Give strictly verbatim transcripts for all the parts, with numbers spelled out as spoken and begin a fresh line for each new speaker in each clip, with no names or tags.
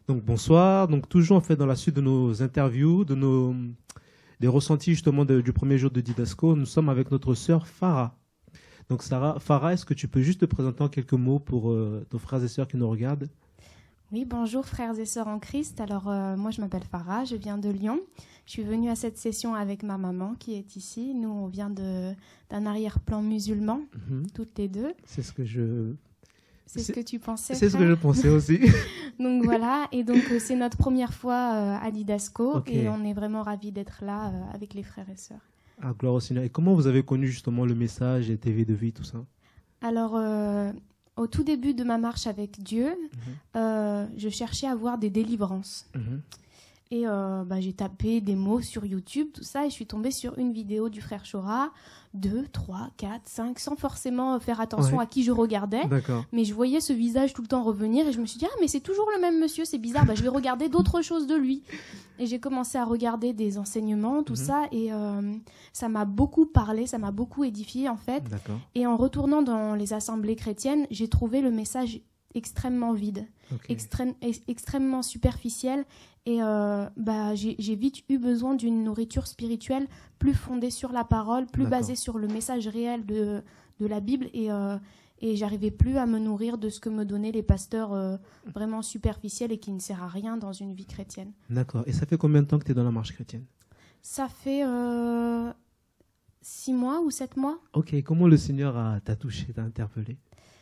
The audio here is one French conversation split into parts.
Donc bonsoir, donc toujours en fait dans la suite de nos interviews, de nos des ressentis justement de- du premier jour de Didasco, nous sommes avec notre sœur Farah. Donc Sarah, Farah, est-ce que tu peux juste te présenter en quelques mots pour euh, nos frères et sœurs qui nous regardent?
Oui, bonjour frères et sœurs en Christ. Alors euh, moi je m'appelle Farah, je viens de Lyon. Je suis venue à cette session avec ma maman qui est ici. Nous on vient de d'un arrière-plan musulman,
Mhm.
toutes les deux.
C'est ce que je
C'est ce
C'est-
que tu pensais,
c'est ce que
frère
je pensais aussi.
Donc voilà, et donc euh, c'est notre première fois euh, à Didasco
Ok.
et on est vraiment ravis d'être là euh, avec les frères et sœurs.
Ah, gloire au Seigneur. Et comment vous avez connu justement le message et T V de vie, tout ça?
Alors euh, au tout début de ma marche avec Dieu,
Mhm.
euh, je cherchais à voir des délivrances.
Mhm.
Et euh, bah, j'ai tapé des mots sur YouTube, tout ça, et je suis tombée sur une vidéo du frère Chora, deux, trois, quatre, cinq, sans forcément faire attention
Ouais.
à qui je regardais.
D'accord.
Mais je voyais ce visage tout le temps revenir, et je me suis dit, ah, mais c'est toujours le même monsieur, c'est bizarre, bah, je vais regarder d'autres choses de lui. Et j'ai commencé à regarder des enseignements, tout
Mhm.
ça, et euh, ça m'a beaucoup parlé, ça m'a beaucoup édifié, en fait.
D'accord.
Et en retournant dans les assemblées chrétiennes, j'ai trouvé le message extrêmement vide.
Ok.
Extrême- ex- extrêmement superficielle et euh, bah, j'ai j'ai vite eu besoin d'une nourriture spirituelle plus fondée sur la parole, plus
D'accord.
basée sur le message réel de, de la Bible et, euh, et j'arrivais plus à me nourrir de ce que me donnaient les pasteurs euh, vraiment superficiels et qui ne sert à rien dans une vie chrétienne.
D'accord. Et ça fait combien de temps que tu es dans la marche chrétienne?
Ça fait euh, six mois ou sept mois.
Ok. Comment le Seigneur a- t'a touché, t'a interpellé?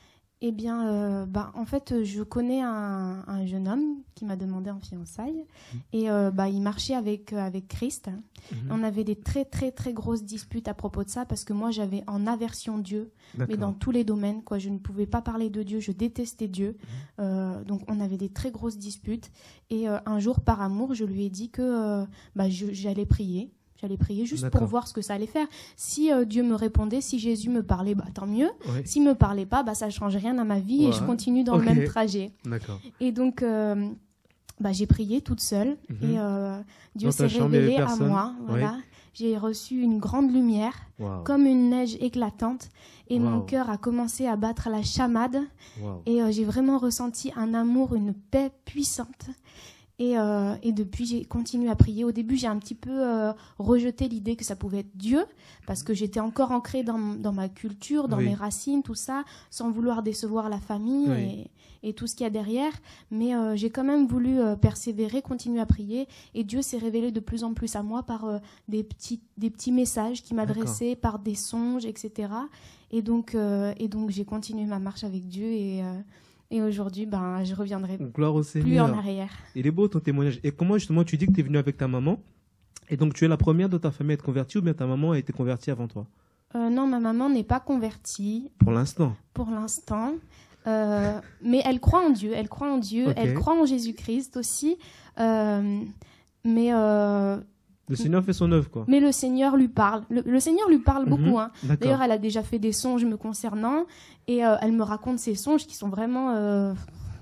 Eh bien, euh, bah, en fait, je connais un, un jeune homme qui m'a demandé en fiançailles et euh, bah, il marchait avec, euh, avec Christ.
Mhm.
On avait des très, très, très grosses disputes à propos de ça parce que moi, j'avais en aversion Dieu, mais
D'accord.
dans tous les domaines, quoi. Je ne pouvais pas parler de Dieu, je détestais Dieu. Euh, donc, on avait des très grosses disputes. Et euh, un jour, par amour, je lui ai dit que euh, bah, je- j'allais prier. J'allais prier juste pour
D'accord.
voir ce que ça allait faire. Si euh, Dieu me répondait, si Jésus me parlait, bah, tant mieux.
Ouais.
S'il me parlait pas, bah, ça ne change rien à ma vie et
Ouais.
je continue dans
Ok.
le même trajet.
D'accord.
Et donc, euh, bah, j'ai prié toute seule
Mhm.
et euh, Dieu
Dans ta
s'est
chambre, il y avait
révélé à
personne.
moi. Voilà. J'ai reçu une grande lumière,
Waouh.
comme une neige éclatante, et mon
Wow.
cœur a commencé à battre la chamade.
Waouh.
Et euh, j'ai vraiment ressenti un amour, une paix puissante. Et, euh, et depuis, j'ai continué à prier. Au début, j'ai un petit peu euh, rejeté l'idée que ça pouvait être Dieu, parce que j'étais encore ancrée dans, dans ma culture, dans
Oui.
mes racines, tout ça, sans vouloir décevoir la famille
Oui.
et, et tout ce qu'il y a derrière. Mais euh, j'ai quand même voulu euh, persévérer, continuer à prier. Et Dieu s'est révélé de plus en plus à moi par euh, des, petits, des petits messages qu'il m'adressait, par des songes, et cetera. Et donc, euh, et donc j'ai continué ma marche avec Dieu et... euh, Et aujourd'hui, ben, je reviendrai
Gloire au
plus
Seigneur.
en arrière.
Il est beau ton témoignage. Et comment justement tu dis que tu es venu avec ta maman? Et donc tu es la première de ta famille à être convertie ou bien ta maman a été convertie avant toi?
Euh, non, ma maman n'est pas convertie
Pour l'instant.
pour l'instant. Euh, mais elle croit en Dieu. Elle croit en Dieu.
Ok.
Elle croit en Jésus-Christ aussi. Euh, mais, euh,
Le Seigneur fait son œuvre, quoi.
mais le Seigneur lui parle. Le, le Seigneur lui parle
Mhm.
beaucoup. Hein.
D'accord.
D'ailleurs, elle a déjà fait des songes me concernant. Et euh, elle me raconte ces songes qui sont vraiment euh,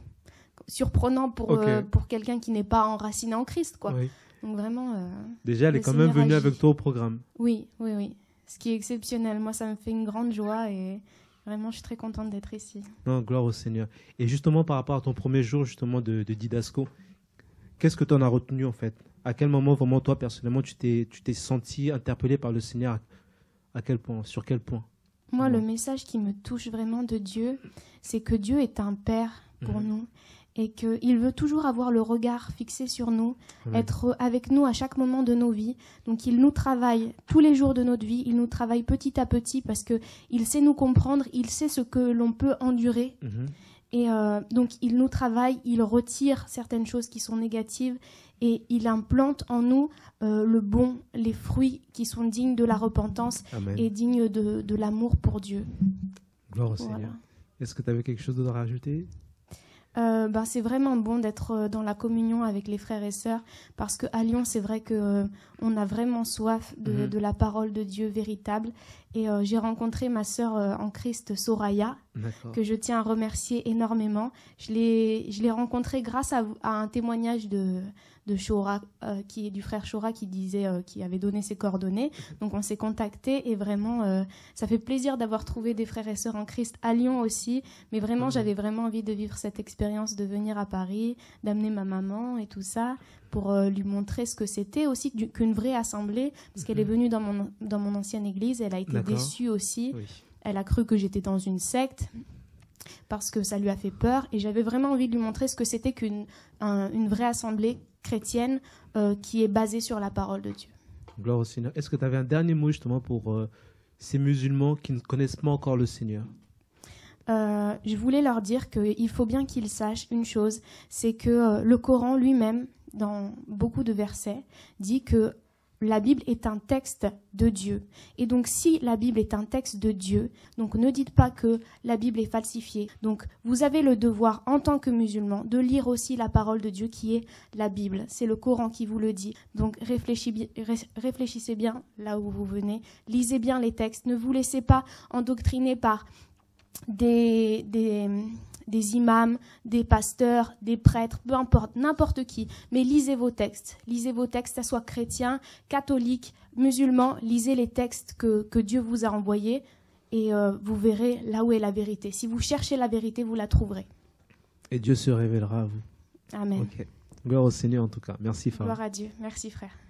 surprenants pour,
Ok.
euh, pour quelqu'un qui n'est pas enraciné en Christ, quoi.
Oui.
Donc vraiment... euh,
Déjà, elle est
Le
quand même
Seigneur
venue
agit.
avec toi au programme.
Oui, oui, oui. Ce qui est exceptionnel. Moi, ça me fait une grande joie et vraiment, je suis très contente d'être ici.
Non, gloire au Seigneur. Et justement, par rapport à ton premier jour justement de, de Didasco, qu'est-ce que tu en as retenu en fait? À quel moment vraiment toi personnellement tu t'es tu t'es senti interpellé par le Seigneur? À quel point? Sur quel point?
Moi,
Mhm.
le message qui me touche vraiment de Dieu, c'est que Dieu est un Père pour
Mhm.
nous et qu'il veut toujours avoir le regard fixé sur nous,
Amen.
être avec nous à chaque moment de nos vies. Donc, il nous travaille tous les jours de notre vie, il nous travaille petit à petit parce qu'il sait nous comprendre, il sait ce que l'on peut endurer.
Mhm.
Et euh, donc, il nous travaille, il retire certaines choses qui sont négatives et il implante en nous euh, le bon, les fruits qui sont dignes de la repentance
Amen.
et dignes de, de l'amour pour Dieu.
Gloire au
Voilà.
Seigneur. Est-ce que tu avais quelque chose d'autre à rajouter?
Euh, ben, c'est vraiment bon d'être euh, dans la communion avec les frères et sœurs parce qu'à Lyon, c'est vrai qu'on euh, on a vraiment soif de,
Mhm.
de la parole de Dieu véritable Et euh, j'ai rencontré ma sœur euh, en Christ, Soraya, que je tiens à remercier énormément. Je l'ai, je l'ai rencontrée grâce à, à un témoignage de, de Shora, euh, qui est du frère Shora, qui disait, euh, qui avait donné ses coordonnées. Donc on s'est contactés et vraiment, euh, ça fait plaisir d'avoir trouvé des frères et sœurs en Christ à Lyon aussi. Mais vraiment, mmh. j'avais vraiment envie de vivre cette expérience, de venir à Paris, d'amener ma maman et tout ça, pour euh, lui montrer ce que c'était aussi qu'une vraie assemblée, parce mmh. qu'elle est venue dans mon, dans mon ancienne église, elle a été D'accord. déçue aussi. Oui. Elle a cru que j'étais dans une secte parce que ça lui a fait peur. Et j'avais vraiment envie de lui montrer ce que c'était qu'une un, une vraie assemblée chrétienne euh, qui est basée sur la parole de Dieu.
Gloire au Seigneur. Est-ce que tu avais un dernier mot justement pour euh, ces musulmans qui ne connaissent pas encore le Seigneur ?
euh, Je voulais leur dire qu'il faut bien qu'ils sachent une chose, c'est que euh, le Coran lui-même, dans beaucoup de versets, dit que la Bible est un texte de Dieu. Et donc, si la Bible est un texte de Dieu, donc ne dites pas que la Bible est falsifiée. Donc, vous avez le devoir, en tant que musulman, de lire aussi la parole de Dieu qui est la Bible. C'est le Coran qui vous le dit. Donc, réfléchissez, réfléchissez bien là où vous venez. Lisez bien les textes. Ne vous laissez pas endoctriner par des... des des imams, des pasteurs, des prêtres, peu importe, n'importe qui. Mais lisez vos textes. Lisez vos textes, que ce soit chrétiens, catholiques, musulmans. Lisez les textes que, que Dieu vous a envoyés et euh, vous verrez là où est la vérité. Si vous cherchez la vérité, vous la trouverez.
Et Dieu se révélera à vous.
Amen.
Okay. Gloire au Seigneur en tout cas. Merci, frère.
Gloire à Dieu. Merci, frère.